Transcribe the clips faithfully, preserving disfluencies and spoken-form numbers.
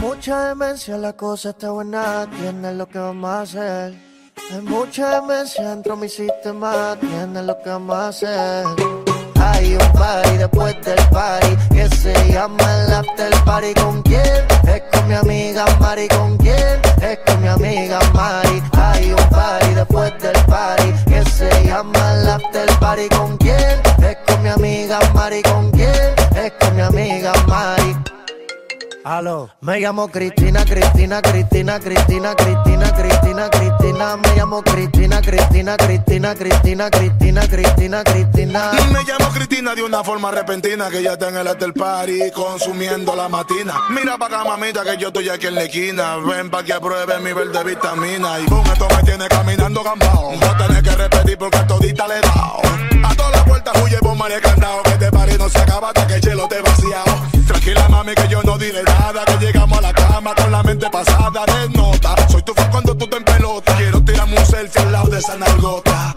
mucha demencia, la cosa está buena, tienes lo que vamos a hacer. Hay mucha demencia dentro de mi sistema, tienes lo que vamos a hacer. Hay un party después del party que se llama el after party. ¿Con quién? Es con mi amiga Mari. ¿Con quién? Es con mi amiga Mari. Hay un party después del party que se llama el after party. ¿Con quién? Es con mi amiga Mari. ¿Con quién? Es con mi amiga Mari. Aló, me llamo Cristina, Cristina, Cristina, Cristina, Cristina, Cristina, Cristina. Me llamo Cristina, Cristina, Cristina, Cristina, Cristina, Cristina, Cristina. Me llamo Cristina de una forma repentina, que ya está en el after party consumiendo la matina. Mira pa' acá, mamita, que yo estoy aquí en la esquina. Ven pa' que apruebe mi verde vitamina. Y con esto me tiene caminando gambao. Voy a tener que repetir porque a todita le he dado. A todas las puertas huye por María Candao, que este party no se acaba hasta que el chelo te vaciao. Tranquila, mami, que yo no diré nada, que llegamos a la cama con la mente pasada de nota. Soy tu fan cuando tú te en pelota. Quiero tirarme un selfie al lado de esa nalgota.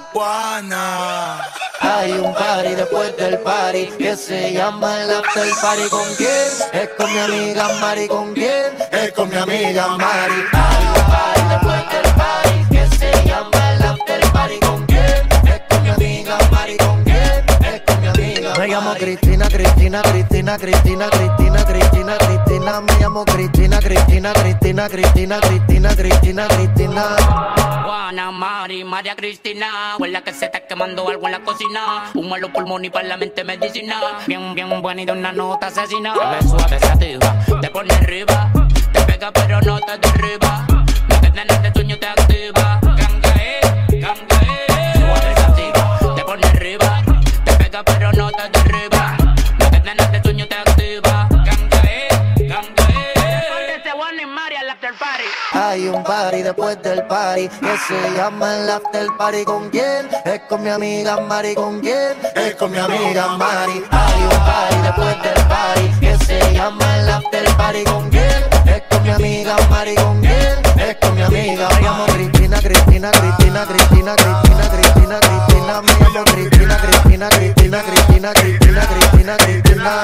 Juana. Hay un party después del party que se llama el after party. ¿Con quién? Es con mi amiga Mari. ¿Con quién? Es con mi amiga Mari. Hay un party después del party que se llama el after party. ¿Con quién? Es con mi amiga Mari. ¿Con quién? Es con mi amiga Mari. Me llamo Cristina, Cristina, Cristina, Cristina, Cristina, Cristina, Cristina. Me llamo Cristina, Cristina, Cristina, Cristina, Cristina, Cristina, Cristina. Juana, Mari, María Cristina. Huele que se está quemando algo en la cocina. Humo en los pulmones y para la mente medicina. Bien, bien buena y de una nota asesina. Te ves suave, sativa, te pone arriba. Te pega pero no te derriba. Lo que tienes de sueño te activa. Ganga, eh, ganga, eh. Suave, sativa, te pone arriba. Te pega pero no te derriba. Lo que tienes de sueño te activa. Ganga, eh, ganga, eh. Ponte ese Juana y Mari al after party. Hay un party después del party que se llama el after party. ¿Con quién? Es con mi amiga Mari. ¿Con quién? Es con mi amiga Mari. Hay un party después del party que se llama el after party. ¿Con quién? Es con mi amiga Mari. ¿Con quién? Es con mi amiga Mari. Me llamo Cristina, Cristina, Cristina, Cristina, Cristina, Cristina, Cristina. Me llamo Cristina, Cristina, Cristina, Cristina, Cristina, Cristina, Cristina.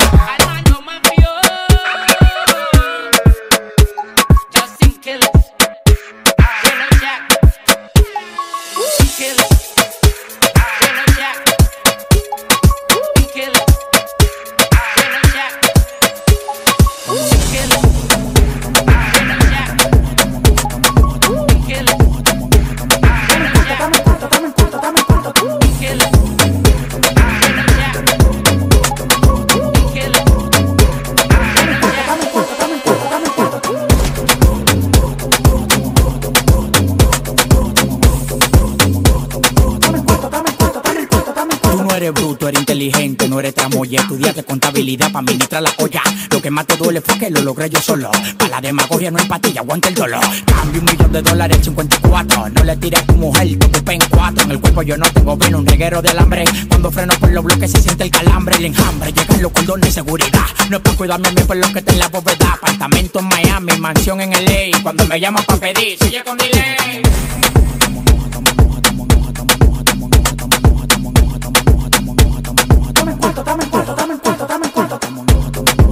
Bruto, eres inteligente, no eres tramoya. Estudiaste contabilidad para administrar la olla. Lo que más te duele fue que lo logré yo solo. Para la demagogia no hay pastilla, aguanta el dolor. Cambio un millón de dólares en cincuenta y cuatro. No le tires a tu mujer, te ocupé en cuatro. En el cuerpo yo no tengo vino, un reguero de alambre. Cuando freno por los bloques se siente el calambre. El enjambre, llegan los cordones de seguridad. No es por cuidarme a mí por lo que está en la bóveda. Apartamento en Miami, mansión en L A. Cuando me llaman para pedir, sigue con delay. Dame en cuarto, dame en cuarto, dame en cuarto, dame en cuarto.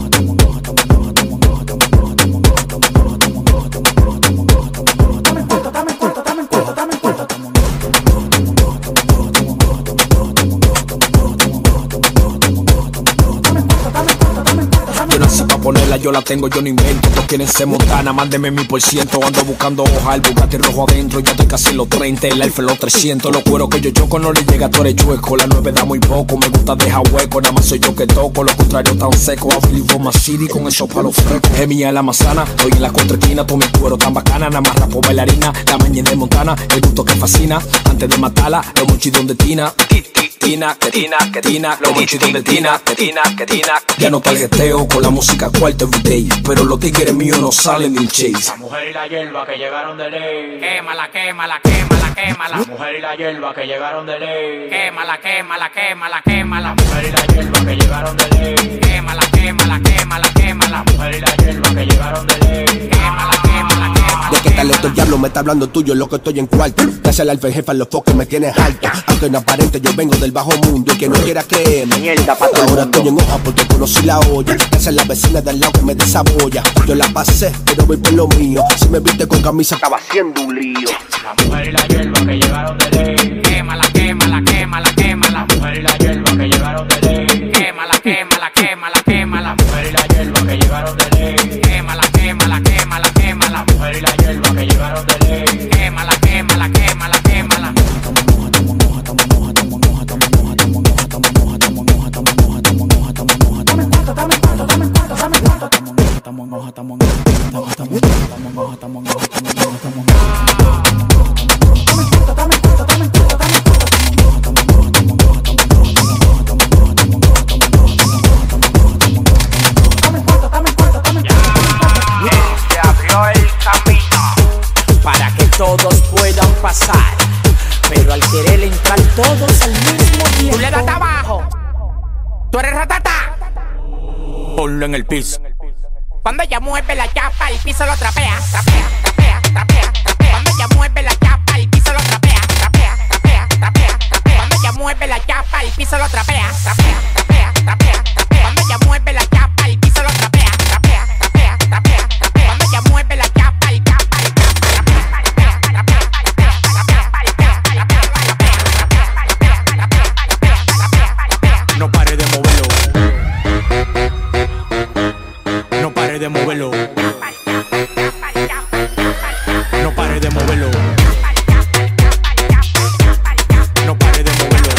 Ponerla yo la tengo, yo no invento. Todos quieren ser Montana, mándeme mi por ciento. Ando buscando hoja, el Bugatti rojo adentro. Ya estoy casi en los treinta, el Alfa en los trescientos. Los cueros que yo choco no le llega, tú eres chueco. La nueve da muy poco, me gusta dejar hueco. Nada más soy yo que toco, lo contrario tan seco. I believe on my city con esos palos frescos. Es mía la manzana, estoy en la contraesquina. Todo mi cuero tan bacana, nada más rapo bailarina. La mañana de Montana, el gusto que fascina. Antes de matarla, los mochitos de Tina. Tina, que Tina, que Tina, los mochitos de Tina, que Tina, que Tina. Ya no tarjeteo con la música cuarto everyday, pero los tigres míos no salen del chase. La mujer y la hierba que llegaron de ley. Quémala, quémala, quémala, quémala. La mujer y la hierba que llegaron de ley. Quémala, quémala, quémala, quémala. La mujer y la hierba que llegaron de ley. Quémala, quémala, quémala, quémala. La mujer y la hierba que llegaron de ley. Quémala, quémala, quémala. De que talento el diablo me me está hablando tuyo, lo que estoy en cuarto. Gracias al alfa jefa, los focos me tienes alto. Aunque no aparente, yo vengo del bajo mundo. Y que no quiera creerme, mierda, pa' todo ahora estoy en hoja porque conocí la olla. Gracias a la vecina del lado que me desabolla. Yo la pasé, pero voy por lo mío. Si me viste con camisa, acaba siendo un lío. La mujer y la hierba que llegaron de ley. Quémala, quémala, quémala, quémala. La mujer y la hierba que llegaron de ley. Quémala, quémala, quémala, quémala. La mujer y la hierba que llegaron de ley. Quémala, quémala, quémala, quémala. La mujer y la hierba que llegaron de ley. Quémala, quémala, quémala, quémala. Todos puedan pasar, pero al querer entrar todos al mismo tiempo. Tú le das abajo, tú eres ratata. Ponlo en el piso. Cuando ella mueve la chapa, el piso lo trapea, trapea, trapea, trapea, trapea. Cuando ella mueve la chapa, el piso lo trapea, trapea, trapea, trapea, trapea. Cuando ella mueve la chapa, el piso lo trapea, trapea, trapea, trapea, trapea. Cuando ella mueve la chapa, el piso lo trapea, trapea, trapea, trapea, trapea. Cuando ella mueve la chapa, el chapa, el no pare de moverlo. No pare de moverlo. No pare de moverlo. No pare de moverlo.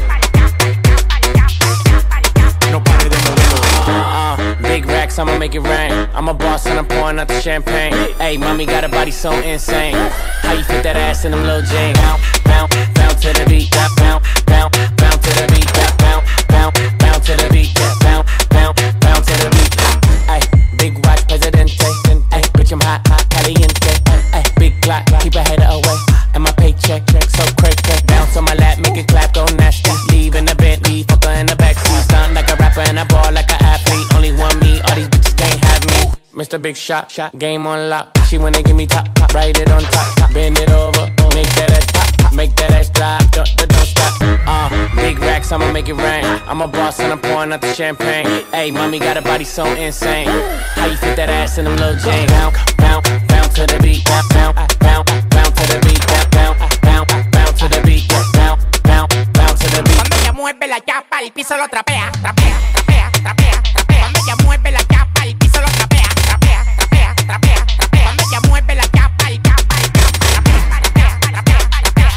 No pare de moverlo. Uh, big racks, I'ma make it rain. I'm a boss and I'm pouring out the champagne. Hey, mommy got a body so insane. How you fit that ass in them little jeans? Bounce, bounce, bounce to the beat. Bounce, bounce, bounce to the beat. Bounce, bounce, bounce to the beat. Bounce, bounce, bounce to the beat. Ay, big watch, presidente. Ay, bitch, I'm hot, hot, caliente. Ay, big clock, keep a header away. And my paycheck, check so crazy. Bounce on my lap, make it clap, go nasty. Leave in the Bentley, fucker in the backseat. Stunt like a rapper and I ball like an athlete. Only one me, all these bitches can't have me. Mister Big Shot, shot, game on lock. She wanna give me top, top, write it on top, top. Bend it over, make that ass pop, pop. Make that ass drop, don't, don't, don't stop. Uh, big racks, I'ma make it rain. I'm a boss and I'm pouring out the champagne. Hey, mommy got a body so insane. How you fit that ass in them little jeans? Bounce, bounce, bounce to the beat. Bounce, bounce, bounce, bounce to the beat. Bounce, bounce, bounce to the beat. Bounce, bounce, bounce to the beat. Cuando ella mueve la chapa, el piso lo trapea, trapea, trapea, trapea, trapea. Cuando ella mueve la chapa, el piso lo trapea, trapea, trapea, trapea, trapea. Cuando ella mueve la chapa, el chapa, el chapa, trapea, trapea, trapea, trapea,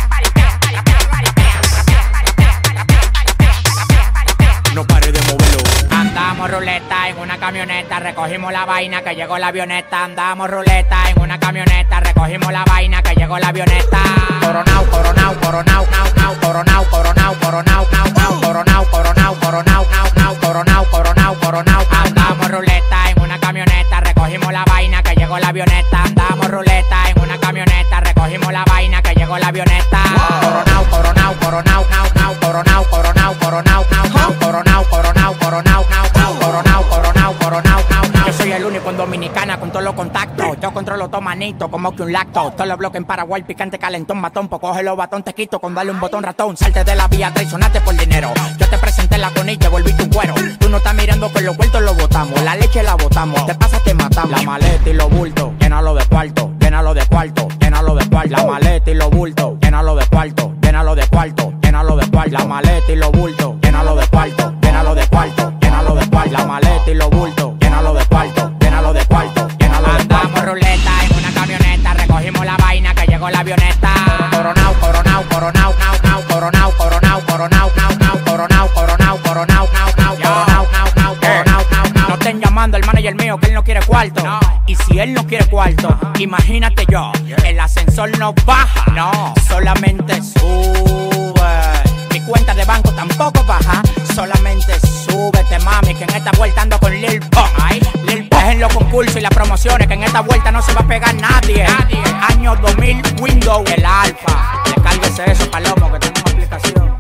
trapea. No pare de moverlo. Andamos ruleta en una camioneta, recogimos la vaina que llegó la avioneta. Andamos ruleta en una camioneta, recogimos la vaina que llegó la avioneta. Coronao, coronao, coronao, nao, nao, coronao, coronao, coronao, nao, nao, coronao, coronao, coronao, nao, nao, coronao, coronao, coronao. Andamos ruleta en una camioneta, recogimos la vaina que llegó la avioneta. Andamos ruleta en una camioneta, recogimos la vaina que llegó la avioneta. Coronao, coronao, coronao, nao, nao, coronao, coronao, coronao, nao, nao, coronao, coronao, coronao, nao, nao, coronao, coronao, coronao, nao, nao. Yo soy el único en Dominicana con todos los contactos. Yo controlo todo manito como que un lacto. Todos los bloques en Paraguay, picante, calentón, matón. Pues coge los batón, te quito con darle un botón ratón. Salte de la vía, traicionaste por dinero. Yo te presenté la conilla, volviste un cuero. Tú no estás mirando que los vueltos los botamos. La leche la botamos, te pasa, te matamos. La maleta y los bultos, llénalo de cuarto, llénalo de cuarto, llénalo de cuarto. La maleta y los bultos, llénalo de cuarto, llénalo de cuarto, llénalo de cuarto. La maleta y los bultos, llénalo de cuarto, llénalo de cuarto, llénalo de cuarto. La maleta y los bultos, llénalo de cuarto, llénalo de cuarto, llénalo de cuarto. Andamos ruleta en una camioneta, recogimos la vaina que llegó la avioneta. Coronao, coronao, coronao, nao, nao, coronao, coronao, coronao, nao, nao, coronao, coronao, coronao, nao, nao, coronao, nao, nao, coronao, nao, nao. No estén llamando al manager mío que él no quiere cuarto. Y si él no quiere cuarto, imagínate yo, el ascensor no baja, no, solamente sube. Mi cuenta de banco tampoco baja, solamente súbete, mami, que en esta vuelta ando con Lil Pump. Lil Pump en los concursos y las promociones, que en esta vuelta no se va a pegar nadie. nadie. Año dos mil, Windows, el Alfa. Descárguese eso, Palomo, que tengo una aplicación.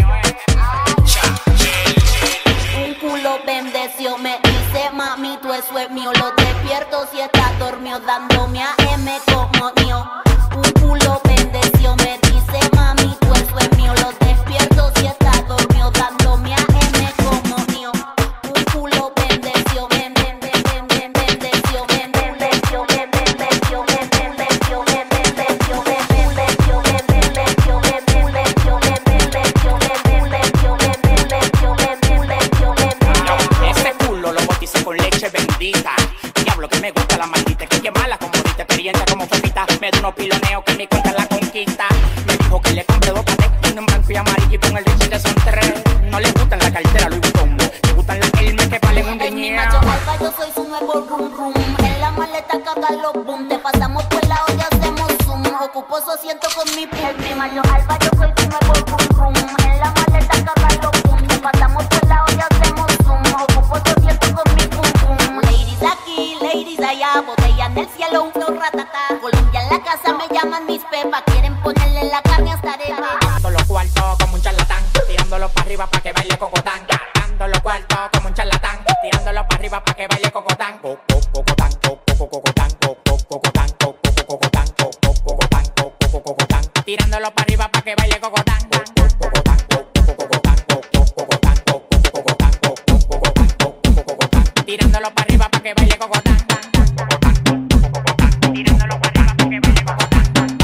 Un culo bendeció, me dice mami, tú es ustedes son tres. No les gustan la cartera Louis Vuitton, les gustan las Hermes que valen un En mi riñón. macho alfa yo soy su nuevo rum rum. En la maleta caga los boom. Te pasamos por la olla, hacemos zoom. Ocupo su asiento con mi pum. En mi macho alfa yo soy su nuevo rum rum. En la maleta caga los boom. Te pasamos por la olla, hacemos zoom. Ocupo su asiento con mi pum pum. Ladies aquí, ladies allá. Botella en el cielo, un flow ratata. Colombia en la casa me llaman mis pepas. Quieren ponerle la carne hasta arepa. Dando los cuartos como un charlatán, tirándolo para arriba pa' que baile cocotán. Dando los cuartos como un charlatán, tirándolo para arriba pa' que baile cocotán. Co- co- Cocotán, co- co- cocotán, co- co- cocotán, co- co- cocotán, co- co- cocotán, co- co- cocotán. Tirándolo para arriba pa' que baile cocotán. Co- co- cocotán, co- co- cocotán, co- co- cocotán, co- co- cocotán, co- co- cocotán, co- co- cocotán. Tirándolo para arriba pa' que baile cocotán. Tirándolo para arriba pa' que baile cocotán.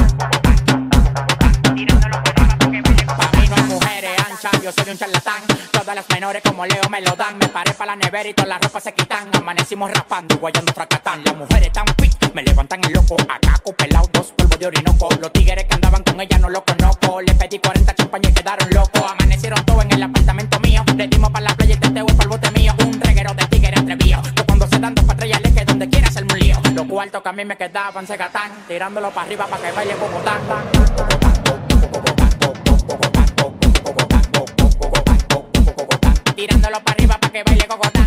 Tirándolo para arriba pa' que baile cocotán. Pa' mí no hay mujeres anchas, yo soy un charlatán. Todas las menores como Leo me lo dan. Me paré pa' la nevera y todas las ropas se quitan. Amanecimos raspando y guayando fracatán. Las mujeres tan fit, me levantan el loco. Acá pelado, dos polvos de orinoco. Los tigres que andaban con ella no los conozco. Le pedí cuarenta champañas y quedaron locos. Amanecieron todos en el apartamento mío. Le dimos pa' la playa y teteo para el bote mío. Un reguero de tigres atrevido. Que cuando se dan dos patrullas le que donde quiera hacerme un lío. Los cuartos que a mí me quedaban se gatán. Tirándolo para arriba pa' que baile como tan. Tirándolo para arriba pa' que baile cocotán.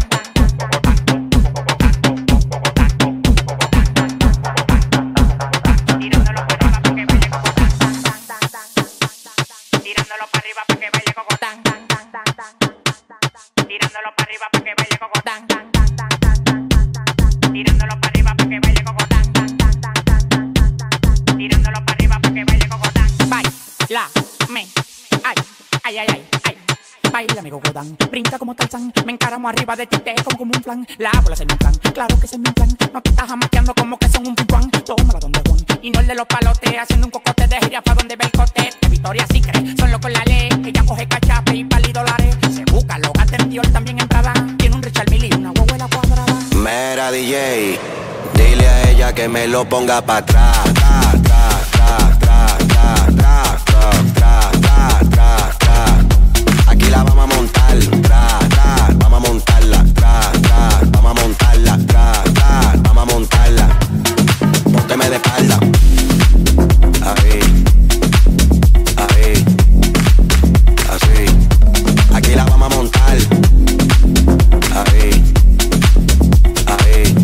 Tirándolo para arriba pa' que baile cocotán. Tirándolo para arriba pa' que baile cocotán. Tirándolo para arriba pa' que baile cocotán. Tirándolo para arriba pa' que baile cocotán. Tirándolo para arriba pa' que baile cocotán. Baila, me, ay, ay, ay, ay, ay. Baila mi cocotán, brinda como Tarzán. Me encaramo arriba de ti, te como como un plan. La bola se me plan, claro que se me plan. No te estás jamaqueando como que son un picuán. Tómala donde Juan, y no el de los palotes. Haciendo un cocote de gira pa' donde ve el cote. De Victoria sí cree, son locos la ley. Ella coge cachape y pali dólares. Se busca, lo gasta en Dior, también en Prada. Tiene un Richard Mille y una huevuela cuadrada. Mera D J, dile a ella que me lo ponga pa' atrás. Tra, tra, tra, tra, tra, tra, tra, tra, tra, tra. Aquí la vamos a montar, tra, tra, vamos a montarla, tra, tra, vamos a montarla, tra, tra, vamos a montarla. Pónteme de espalda. Ahí, ahí, así. Aquí la vamos a montar. Ahí, ahí,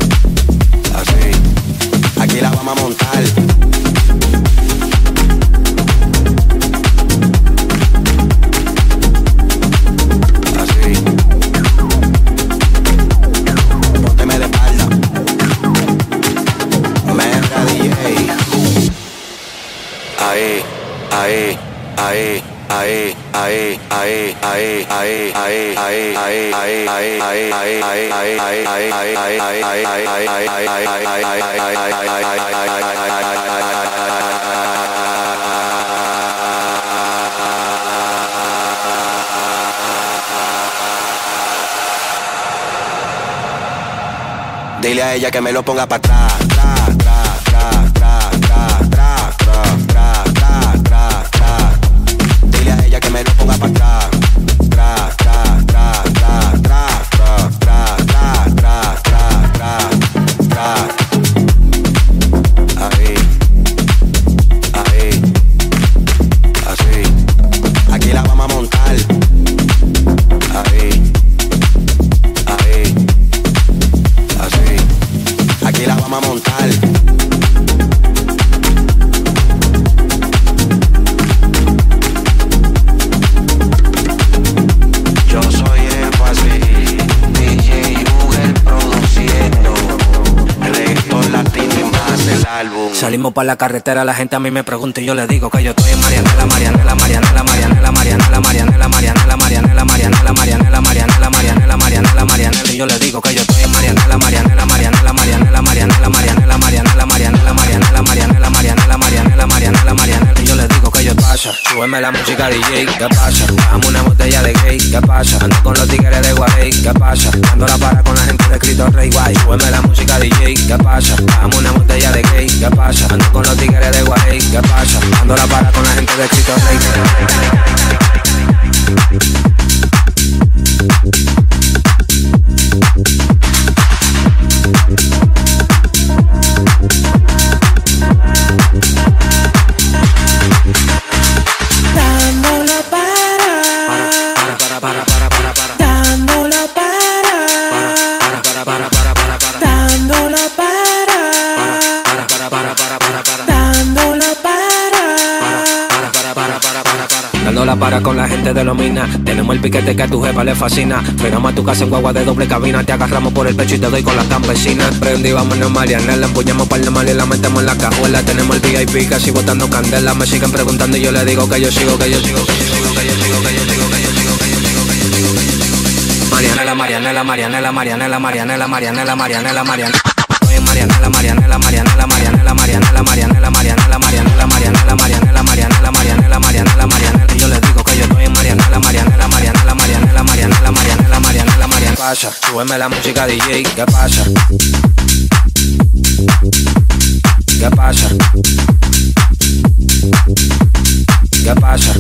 así. Aquí la vamos a montar. Ahí, ahí, ahí, ahí, ahí, ahí, ahí, ahí, ahí, ahí, ahí, ahí, ahí, ahí, ahí, dile a ella que me lo ponga para atrás, tra, tra, tra, tra, tra, tra, tra, tra, tra, tra. Dile a ella que me lo ponga para atrás, tra, tra, tra, tra, tra, tra, tra, tra, tra, tra, tra. Ahí, ahí, así. Aquí la vamos a montar. Ahí, ahí, así. Aquí la vamos a montar. Yo soy Énfasis, D J Google produciendo el reggaetón latino y más el álbum. Salimos pa' la carretera, la gente a mí me pregunta y yo le digo que yo estoy en Marianela, Marianela, Marianela, Marianela, Marianela, Marianela, Marianela, Marianela, Marianela, Marianela, Marianela, Marianela, Marianela, Marianela, y yo le digo que yo estoy en Marianela, Marianela, Marianela, Marianela, Marianela, Marianela, Marianela, Marianela, Marianela, Marianela, Marianela, Marianela, Marianela, Marianela, y yo le digo que yo pasa. Súbeme la música D J, ¿qué pasa? Dame una botella de gay, ¿qué pasa? Ando con los tigres de Guay, ¿qué pasa? Ando la para con la gente de Cristo Rey Guay. Súbeme la música D J, ¿qué pasa? Dame una botella de gay, ¿qué pasa? Ando con los tigres de Guay, ¿qué pasa? Ando la para con la gente de Cristo Rey. para, para, para, para, para. Dándola para. Para, para, para, para, para, para. Dándola para. Para, para, para, para, para, para. Dándola para. Para, para, para, para, para, para. Dándola para con la gente de los minas. Tenemos el piquete que a tu jefa le fascina. Frenamos a tu casa en guagua de doble cabina. Te agarramos por el pecho y te doy con las campesinas. Prendí, vámonos Marianela. Empuñamos par de mal y la metemos en la cajuela. Tenemos el V I P casi botando candela. Me siguen preguntando y yo le digo que yo sigo, que yo sigo, que yo sigo, que yo sigo, que yo sigo, que yo sigo, que yo sigo, que yo sigo, que yo sigo. Marianela, Marianela, Marianela, Marianela, Marianela, Marianela, Marianela, Marianela. Marianela, Marianela, Marianela, Marianela, Marianela, Marianela, Marianela, Marianela, Marianela, Marianela, Marianela, Marianela, Marianela, Marianela. Yo les digo que yo estoy en Marianela, Marianela, Marianela, Marianela, Marianela, Marianela, Marianela, Marianela. ¿Qué pasa? Súbeme la música D J. ¿Qué pasa? ¿Qué pasa? ¿Qué pasa?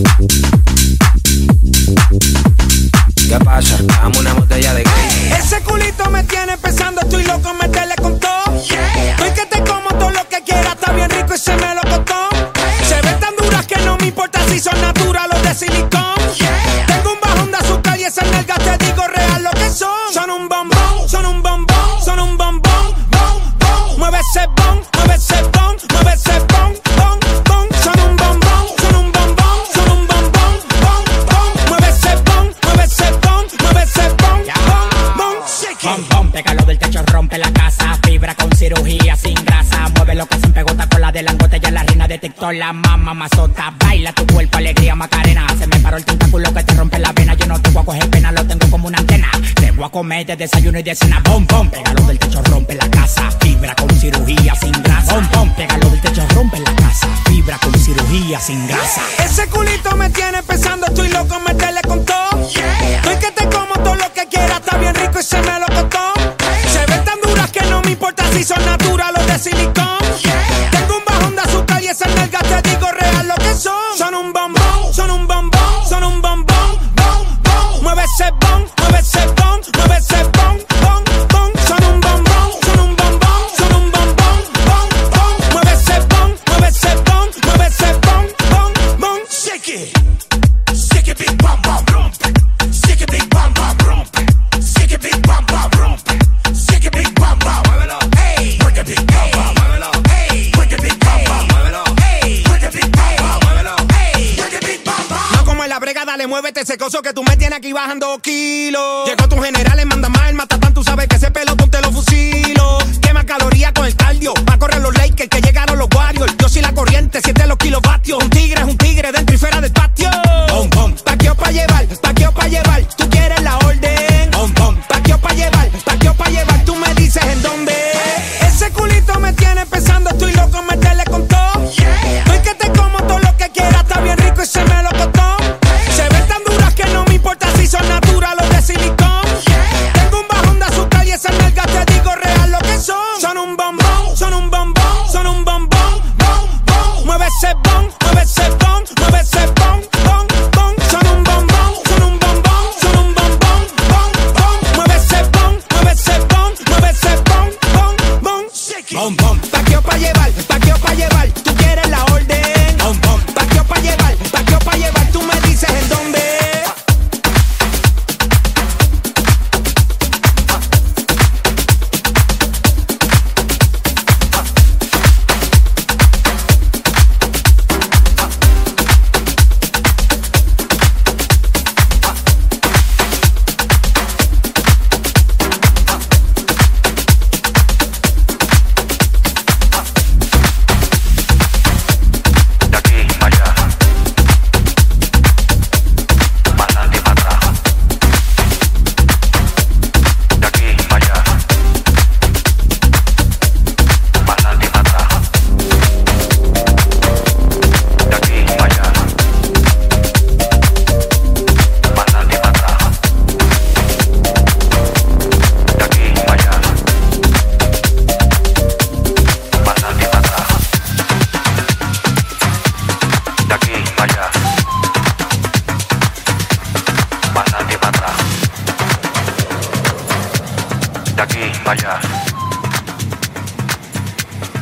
¿Qué pasa? Dame una botella de gay. Ese culito me tiene pensando, estoy loco, meterle con todo. Yeah. Estoy que te como todo lo que quiera, está bien rico y se me lo costó. Hey. Se ven tan duras que no me importa si son naturales o de silicón. Yeah. Tengo un bajón de azúcar y esas nalgas te digo real lo que son. Son un bombón, son un bombón, son un bombón, bom, bom. Mueve ese bon, mueve ese bon, mueve ese bon, bon, bon. Son un bombón, son un bombón, son un bombón, bom, bom. Mueve ese bon, mueve ese bon, mueve ese bon, bom, bom. Bom, bom, pégalo del techo, rompe la casa. Fibra con cirugía sin grasa. Mueve lo que se empegota con la de langote. Ya la reina de TikTok, la mamá mazota. Baila tu cuerpo, alegría, Macarena. Se me paró el tentáculo que te rompe la vena. Yo no te voy a coger pena, lo tengo como una antena. Te voy a comer de desayuno y de cena. Bom, bom, pégalo del techo, rompe la casa. Fibra con cirugía sin grasa. Bom, bom, pégalo del techo, rompe la casa. Fibra con cirugía sin grasa. Ese culito me tiene pensando, estoy loco, meterle con todo. Yeah. Estoy que te como todo lo que quiera, está bien rico y se me lo costó. Hey. Se ven tan duras que no me importa si son naturales o de silicón. Yeah. Tengo un bajón de azúcar y esas nalgas te digo real lo que son. Son un bombón, son un bombón, son un bombón, bom, bom. Mueve ese bon, mueve ese bon, mueve ese bon, bom, bom. Son un bombón, son un bombón, son un bombón, bom, bom. Mueve ese bon, mueve ese bon, mueve ese bon, bom, bom. Shake it, shake it, big bam bam rompe. Shake it, big bam bam rompe. Shake it, big bam bam rompe. Shake it, big bam bam. Muévelo, hey. Work it, big bam bam. Muévelo, hey. Work it, big bam bam. Muévelo, hey. Work it, big bam bam. Muévelo, hey. Work it, big bam bam. No como en la brega, dale, muévete ese coso que tú me tienes aquí bajando kilos. Llegó tu general, le manda más el matatán, tú sabes que ese pelotón te lo fusilo. Quema calorías con el cardio, va a correr los Lakers que llegaron los Warriors. Yo soy la corriente, siete los kilovatios. Un tigre es un tigre dentro y fuera del patio. Bom, bom. Paqueo pa' llevar, paqueo pa' llevar. Tú quieres la orden. Bom, bom. Paqueo pa' llevar, paqueo pa' llevar. Tú me dices en dónde. Ese culito me tiene pensando, estoy loco, meterle con todo. Yeah. Estoy que te como todo lo que quiera, está bien rico y se me lo costó. Hey. Se ven tan duras que no me importa si son naturales o de silicón. Yeah. Tengo un bajón de azúcar y esas nalgas te digo real lo que son. Son un bombón, son un bombón, son un bombón, bom, bom. Mueve ese bon, mueve ese bon, mueve ese bon, bom, bom. Son un bombón, son un bombón, son un bombón, bom, bom. Mueve ese bon, mueve ese bon, mueve ese bon, bom, bom. Bom, bom. Paqueo pa' llevar, paqueo pa' llevar. Tú quieres la orden. Bom, bom. Paqueo pa' llevar, paqueo pa' llevar. Tú me dices en dónde.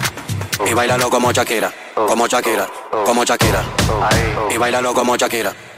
Y bailalo como Shakira, como Shakira, como Shakira. Y bailalo como Shakira.